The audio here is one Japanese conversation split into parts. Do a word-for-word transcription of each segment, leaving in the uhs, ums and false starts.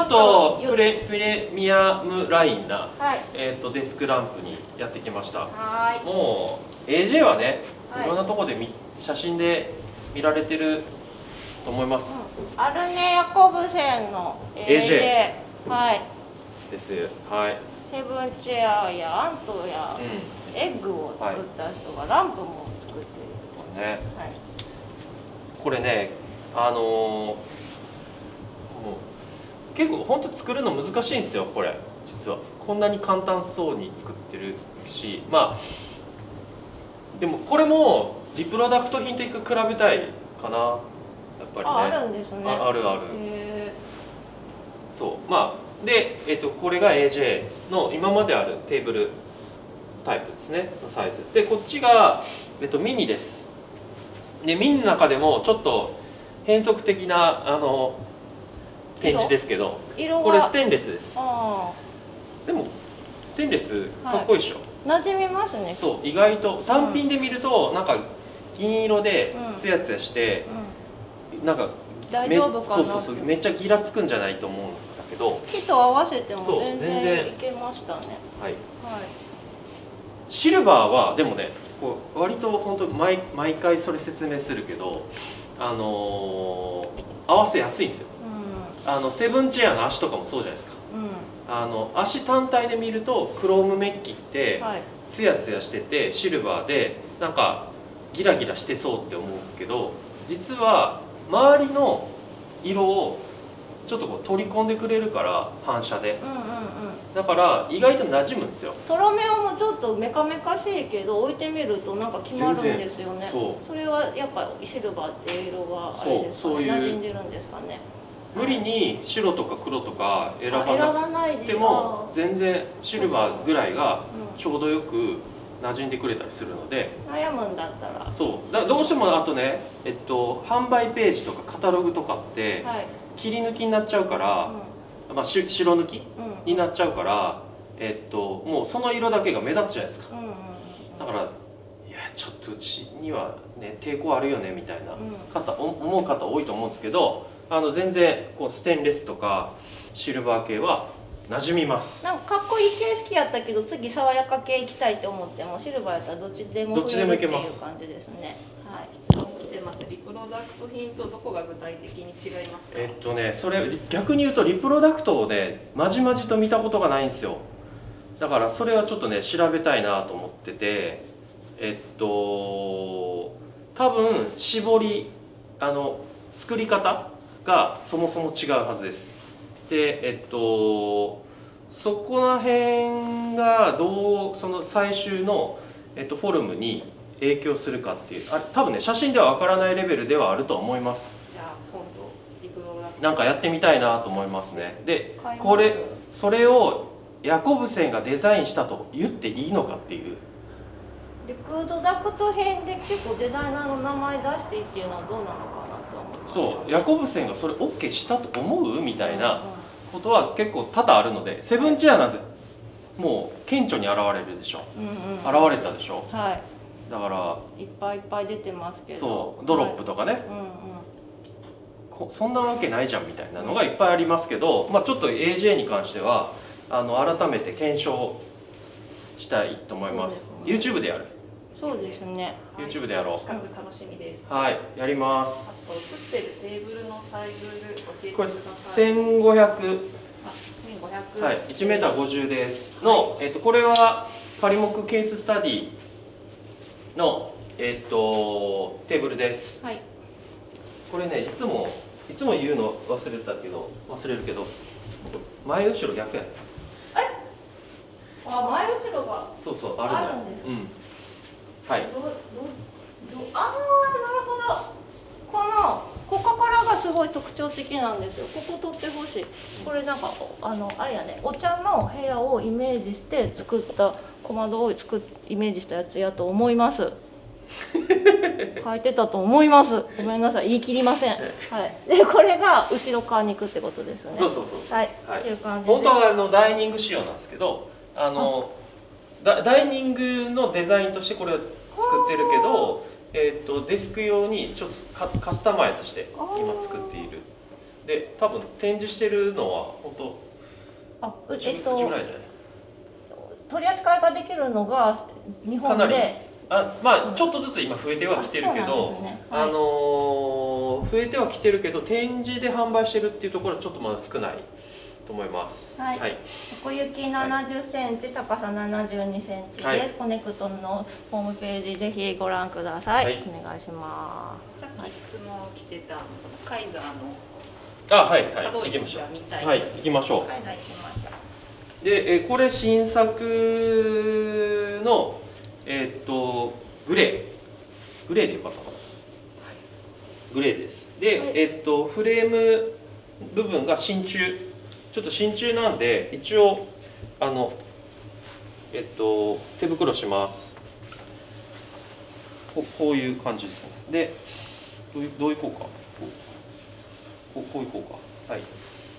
っとプレプレミアムラインな、 はい、 えっとデスクランプにやってきました。 はい。 もう エージェー はね、 はい、 いろんなところでみ写真で見られてると思います。 うん、アルネ・ヤコブセンの エージェー、はい。です。 はい。 セブンチェアやアントや、うん、エッグを作った人がランプも作ってる。ね。はい。 これね、あのー、もう結構本当作るの難しいんですよ、これ実は。こんなに簡単そうに作ってるし、まあでもこれもリプロダクト品と比べたいかな、やっぱりね。 あ、あるんですね。 あ、あるある。へー。そう、まあで、えっと、これが エージェー の今まであるテーブルタイプですね、のサイズで、こっちが、えっと、ミニです。でミニの中でもちょっと変則的なあの展示ですけど、これステンレスです。でもステンレスかっこいいでしょ、 はい、馴染みますね。 そう、意外と単品で見ると、うん、なんか銀色でツヤツヤして、うんうん、なんか大丈夫かな。 そうそうそう、めっちゃギラつくんじゃないと思うんだけど、 木と合わせても全然いけましたね。 はい、はい、シルバーはでもね、こう割と本当毎毎回それ説明するけど、あのー、合わせやすいんですよ、うん、あのセブンチェアの足とかもそうじゃないですか、うん、あの足単体で見るとクロームメッキってツヤツヤしててシルバーでなんかギラギラしてそうって思うけど、実は周りの色をちょっとこう取り込んでくれるから、反射で、うんうんうん、だから意外と馴染むんですよ。 トロメオもちょっとメカメカしいけど置いてみるとなんか決まるんですよね。そう、それはやっぱシルバーっていう色があれですかね、そうそういう馴染んでるんですかね。 無理に白とか黒とか選ばなくても全然シルバーぐらいがちょうどよく馴染んでくれたりするので、 悩むんだったらそうだ、どうしてもあとね、えっと、販売ページとかカタログとかって、はい、切り抜きになっちゃうから、うん、まあ、し白抜き、うん、になっちゃうから、えっと、もうその色だけが目立つじゃないですか、うんうんうん、だからいやちょっとうちには、ね、抵抗あるよねみたいな方、うん、思う方多いと思うんですけど、あの全然こうステンレスとかシルバー系は馴染みます。 なんかかっこいい系好きやったけど次爽やか系行きたいって思ってもシルバーやったらどっちでもどっちでもいけますっていう感じですね。はい、 質問来てます。リプロダクト品とどこが具体的に違いますか？ えっとね、それ逆に言うとリプロダクトをねまじまじと見たことがないんですよ。だからそれはちょっとね調べたいなと思ってて、えっと多分絞りあの作り方がそもそも違うはずです。で、えっとそこら辺がどうその最終の、えっと、フォルムに影響するかっていう、あ多分ね写真ではわからないレベルではあると思います。 じゃあ今度リプロダクトなんかやってみたいなと思いますね。でこれそれをヤコブセンがデザインしたと言っていいのかっていう。 リプロダクト編で結構デザイナーの名前出していいっていうのはどうなのかなと思います、ね、 そうヤコブセンがそれ オーケー したと思うみたいなことは結構多々あるので、セブンチェアなんてもう顕著に現れるでしょ、うんうん、現れたでしょ、はい、だからいっぱいいっぱい出てますけど、 そうドロップとかね、はい、うんうん、そんなわけないじゃんみたいなのがいっぱいありますけど、まあ、ちょっと エージェー に関してはあの改めて検証したいと思います。ね、YouTube でやる。 そうですね。 YouTube でやろう。 企画楽しみです。 はい、やります。 あと映ってるテーブルのサイズ教えてください。 これせんごひゃく。 あ、せんごひゃく。 はい、いちメーターごじゅうですの、はい、えっとこれはパリモクケーススタディのえっとテーブルです。はい。これね、いつもいつも言うの忘れたけど忘れるけど前後ろ逆や。 あ、前後ろがそうそうあるの。 あるんです。 うん。はい。 どどどああ、なるほど。このここからがすごい特徴的なんですよ。ここ取ってほしい。これなんかあのあれやね、お茶の部屋をイメージして作った小窓を作っイメージしたやつやと思います。書いてたと思います。ごめんなさい、言い切りません。はい。でこれが後ろ側に行くってことですね。 そうそうそう。 はい。 はい、 っていう感じで。 本当はあのダイニング仕様なんですけど。あのダダイニングのデザインとしてこれを作ってるけど、えー、とデスク用にちょっとカカスタマイズして今作っているで多分展示してるのは本当あ、ううちえっとうちぐらいじゃない？ 取り扱いができるのが日本かなりで。 あ、まあちょっとずつ今増えてはきてるけあそうなんど、 ですねはいあのー増えてはきてるけど展示で販売してるっていうところはちょっとまだ少ないと思います。 はいはい。 奥行きななじゅっセンチ、高さななじゅうにセンチです。 はいコネクトのホームページぜひご覧ください。 はいお願いしまさっき質問来てたそのカイザーのあ、はい可動はい。行きま域しょが見たい。 う。はい、行きましょす。はい、じゃあ行きましょう。 う。で、えーこれ新作のえーっとグレー、グレーでよかったかな。グレーです。で、 はいえーっとフレーム部分が真鍮、ちょっと真鍮なんで一応あのえっと手袋します。ここういう感じですね。で、どういうどういこうか。こうこうこういこうか。はい。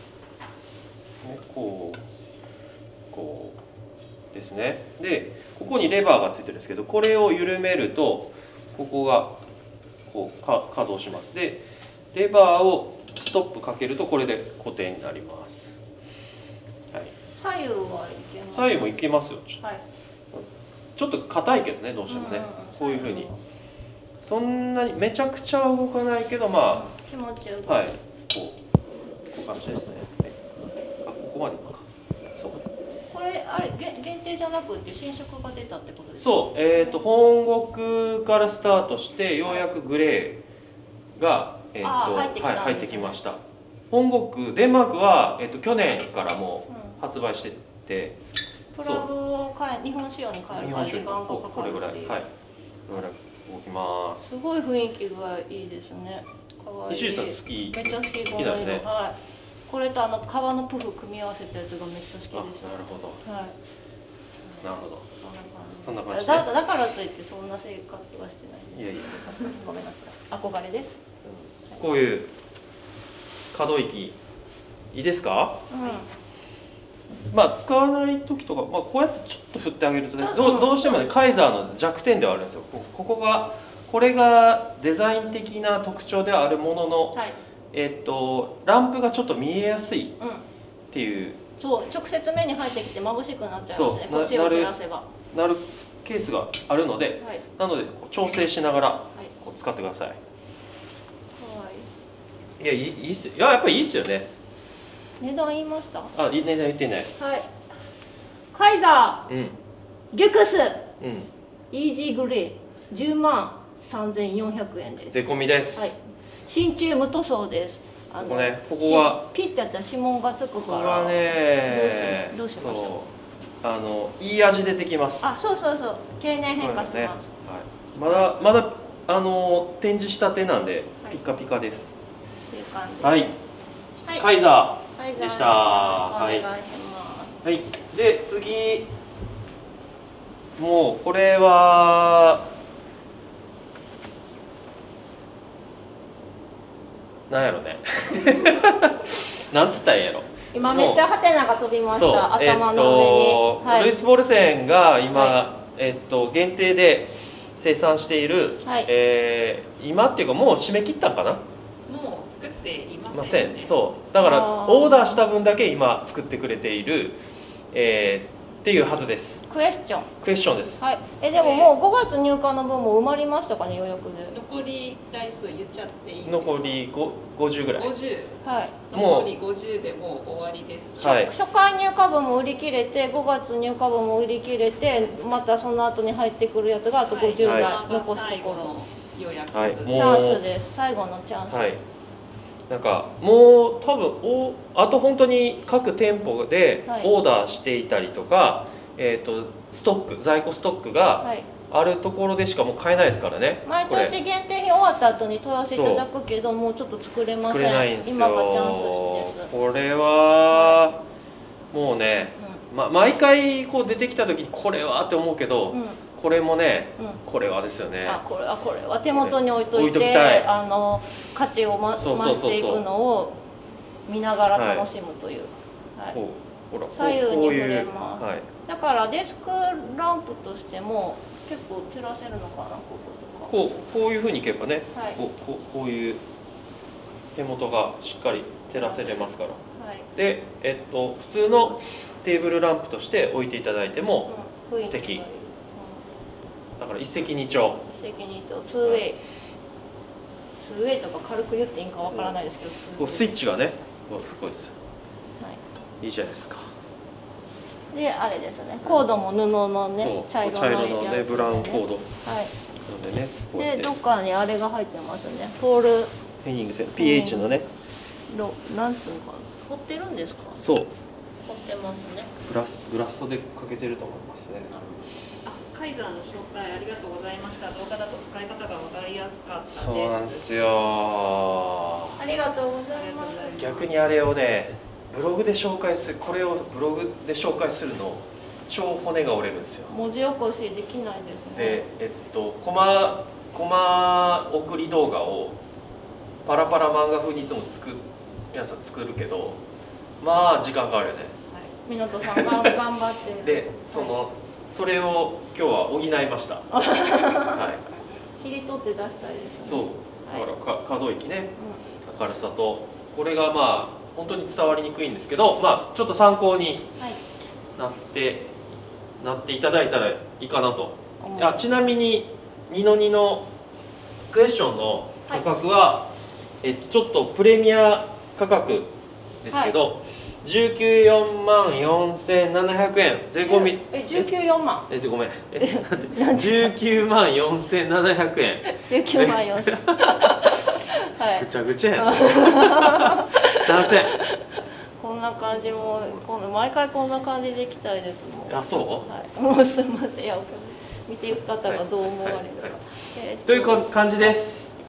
こうこうですね。で、ここにレバーがついてるんですけど、これを緩めるとここがこうか稼働します。で、レバーをストップかけるとこれで固定になります。はい。 左右はいけます。 左右もいけますよ。ちょはい。 ちょっと硬いけどね、どうしてもね。こういうふうに。そんなにめちゃくちゃは動かないけど、ま気持ちよく。 あ、はい、こうこういう感じですね。はい、あ、ここまでいくか。そう。 これあれ限限定じゃなくて新色が出たってことですか。 そう、えっと本国からスタートしてようやくグレーがえっとあー入ってきたんですねはい入ってきました。本国デンマークはえっと去年からもう発売してて、 プラグを変え日本仕様に変えるから時間がかこかれぐらい、はい、 るっていう。 これぐらい動きます。 すごい雰囲気がいいですね。可愛い。 石井さん好き？ めっちゃ好き。 好きだよね。 はい。これとあの革のプフ組み合わせたやつがめっちゃ好きです。 あ、なるほど。 はい。 なるほど。 そんな感じ。 そんな感じねだだからといってそんな生活はしてない。 いやいや。 ごめんなさい。憧れです。 こういう可動域いいですか？ うん。 まあ使わない時とか、まあ、こうやってちょっと振ってあげるとね、どうどうしてもねカイザーの弱点ではあるんですよ。こここがこれがデザイン的な特徴ではあるものの、 はい。 えっとランプがちょっと見えやすいっうん。 ていうそう直接目に入ってきて眩しくなっちゃいますね。 そうこっちをずらせば。はなるケースがあるので、 い。 なのでこう調整しながらはい。 こう使ってください。 可愛い。 いやいいいいっすよ。いややっぱりいいっすよね。 値段言いました。 あ、いい値段言ってない。 はい。カイザうんーリュクスうん。 イージーグレーじゅうまんさんぜんよんひゃくえんです。 税込みです。 はい。真鍮無塗装です。あここねここはしピッてやったら指紋がつくから。 これはね、 どうしどうしましょうそうあのいい味出てきます。 あ、そうそうそう。経年変化してね、 ます。 はい、まだまだあの展示したてなんではいピカピカです。 っていう感じ。 はい、 はい。 カイザカイザーでしたよろしくお願いします。 ー。はい。で次もうこれはなんやろね。なんつったらいいんやろ。 今めっちゃハテナが飛びましそうた。頭の上に。 えっとはいルイス・ボルセンが今、 はえっと限定で生産している、 はいえー今っていうかもう締め切ったんかな。 もう作っていまませんよね。 せん。そうだからあーオーダーした分だけ今作ってくれている、えーっていうはずです。 クエスチョン。 クエスチョンです。 はい。えでももうごがつ入荷の分も埋まりましたかね予約で。 残り台数言っちゃっていいですか？ 残りごごじゅうぐらい。 ごじゅう。 はい。 もう残りごじゅうでもう終わりです。 はい初回入荷分も売り切れてごがつ入荷分も売り切れてまたその後に入ってくるやつがあとごじゅうだいはい残すと最後ころ。 の予約はい分。 もうチャンスです。最後のチャンス。 はい。なんかもう多分おあと本当に各店舗ではいオーダーしていたりとか、えっ、とストック在庫ストックがはい。 あるところでしかもう買えないですからね。 毎これ年限定品終わった後に問い合わせいただくけどもうちょっと作れません。 作れないんですよ。 今がチャンスです。 これはもうね、ま毎回こう出てきた時にこれはって思うけど、 うん。うん。 これもね、 うんこれはですよね。 あこれはこれは手元に置いとい置いときてたいあの価値を、ま、 そうそうそうそう増していくのを見ながら楽しむという、はいこうほら左右にこうこういう触れますはい。 だからデスクランプとしても結構照らせるのかなこことかこうこういうふうにいけばね、 はいこうこうこういう手元がしっかり照らせれますから。 はいで、えっと、普通のテーブルランプとして置いていただいてもうん、 素敵雰囲気がいいだから一石二鳥。 一石二鳥、ツーウェイ、ツーウェイとか軽く言っていいんかわからないですけど、 こうスイッチがねこうですよ。 はいいいじゃないですか。 であれですね、コードも布のそうね茶色の茶色のやつでねブラウンコードなはいのでね、こうやってでどっかにあれが入ってますね、ポールヘニングセン ピーエイチ のね、 ロなんつうのかな、彫ってるんですか、 そう彫ってますね。 グラスグラストでかけてると思いますね。 あ、カイザーの紹介ありがとうございました。動画だと使い方が分かりやすかったです。 そうなんですよ。 ありがとうございます。 逆にあれをねブログで紹介する、これをブログで紹介するの超骨が折れるんですよ。 文字起こしできないですね。 でえっとコマコマ送り動画をパラパラ漫画風にいつも作皆さん作るけど、まあ時間かかるよね。 湊さんが頑張ってでそのそれを今日は補いました。は切り取って出したいですね。 い。そうだからか可動域ね、 う明るさとこれがまあ本当に伝わりにくいんですけど、まあちょっと参考にんはいなってなっていただいたらいいかなと。 思ういやちなみにニノニのクエスチョンの価格は、えっと、ちょっとプレミア価格ですけど、じゅうきゅうよんまんよんせんななひゃくえん税込みえじゅうきゅうよんまんえごめんえなんてじゅうきゅうまんよんせんななひゃくえんじゅうきゅうまんよんせんはいぐちゃぐちゃやなすいません。 こんな感じも今度毎回こんな感じでいきたいですもん。 あそうはい、もうすみません、いや見てる方がどう思われるか、 はいはいえーっという感じです。